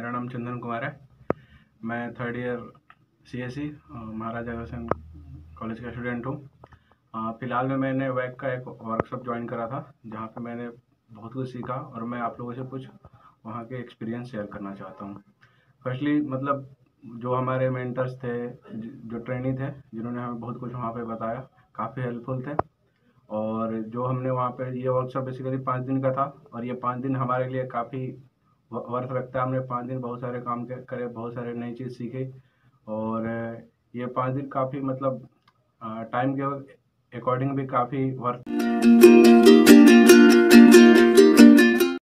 मेरा नाम चंदन कुमार है। मैं third year CSE Maharaja Agrasen college का स्टूडेंट हूँ। फ़िलहाल में मैंने वैक का एक वर्कशॉप ज्वाइन करा था, जहाँ पे मैंने बहुत कुछ सीखा और मैं आप लोगों से कुछ वहाँ के एक्सपीरियंस शेयर करना चाहता हूँ। फर्स्टली मतलब जो हमारे मेंटर्स थे, जो ट्रेनी थे, जिन्होंने हमें बहुत कुछ वहाँ पे बताया, काफ़ी हेल्पफुल थे। और जो हमने वहाँ पे ये वर्कशॉप बेसिकली 5 दिन का था और ये 5 दिन हमारे लिए काफ़ी वर्थ रखता है। हमने 5 दिन बहुत सारे काम करे, बहुत सारे नई चीज़ सीखी और ये 5 दिन काफ़ी मतलब टाइम के अकॉर्डिंग भी काफ़ी वर्थ